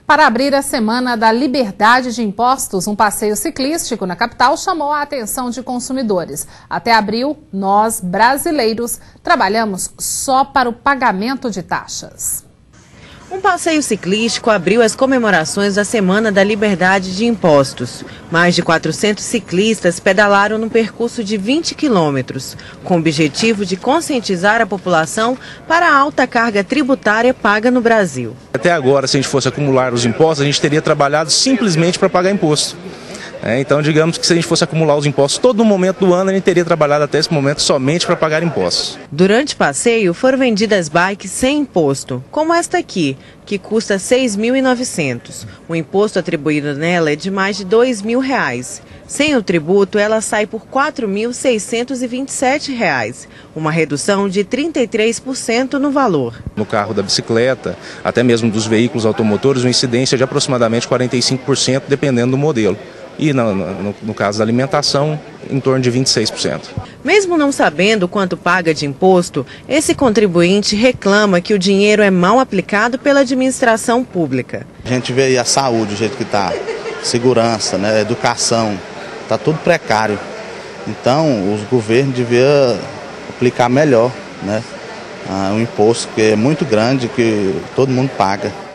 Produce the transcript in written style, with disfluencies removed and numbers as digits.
Para abrir a Semana da Liberdade de Impostos, um passeio ciclístico na capital chamou a atenção de consumidores. Até abril, nós, brasileiros, trabalhamos só para o pagamento de taxas. Um passeio ciclístico abriu as comemorações da Semana da Liberdade de Impostos. Mais de 400 ciclistas pedalaram no percurso de 20 quilômetros, com o objetivo de conscientizar a população para a alta carga tributária paga no Brasil. Até agora, se a gente fosse acumular os impostos, a gente teria trabalhado simplesmente para pagar imposto. Então, digamos que se a gente fosse acumular os impostos todo momento do ano, a gente teria trabalhado até esse momento somente para pagar impostos. Durante o passeio, foram vendidas bikes sem imposto, como esta aqui, que custa R$ 6.900. O imposto atribuído nela é de mais de R$ 2.000. Sem o tributo, ela sai por R$ 4.627, uma redução de 33% no valor. No carro da bicicleta, até mesmo dos veículos automotores, uma incidência de aproximadamente 45%, dependendo do modelo. E no caso da alimentação, em torno de 26%. Mesmo não sabendo quanto paga de imposto, esse contribuinte reclama que o dinheiro é mal aplicado pela administração pública. A gente vê aí a saúde, o jeito que está, segurança, né, educação, está tudo precário. Então, os governos deviam aplicar melhor, né, o imposto, que é muito grande, que todo mundo paga.